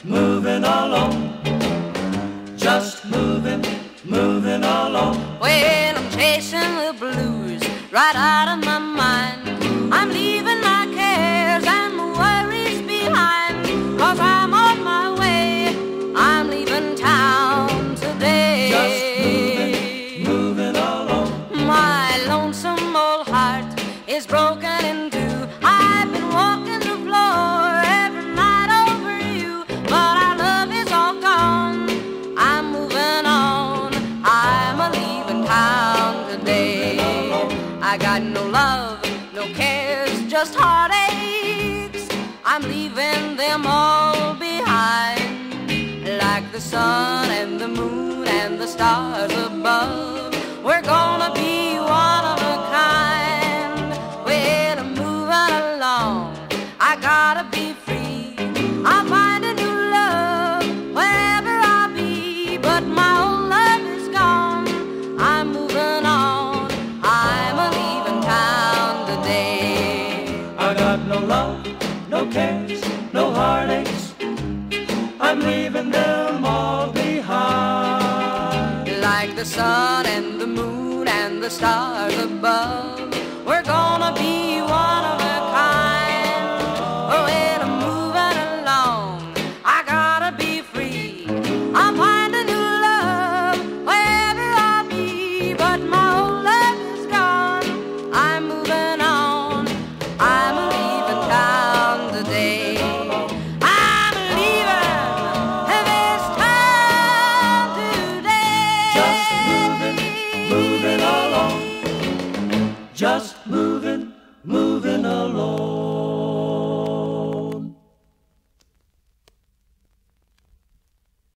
moving along. Just moving along. Well, I'm chasing the blues right out of my mind. I'm leaving my cares and worries behind, 'cause I'm on my way, I'm leaving town today. Just moving along. My lonesome old heart is broken in two. I've been walking the floor every night over you, but our love is all gone. I'm moving on, I'm a-leaving town today. I got no love, no cares, just heartaches. I'm leaving them all behind. Like the sun and the moon and the stars above, we're gonna be one of a kind. Well, I'm moving along, I gotta be free. I'll find a new love wherever I'll be, but my old love is gone. I'm moving on, I'm a-leaving town today. I got no love, no cares, no heartaches. I'm leaving them all behind. Like the sun and the moon and the stars above, we're gonna be one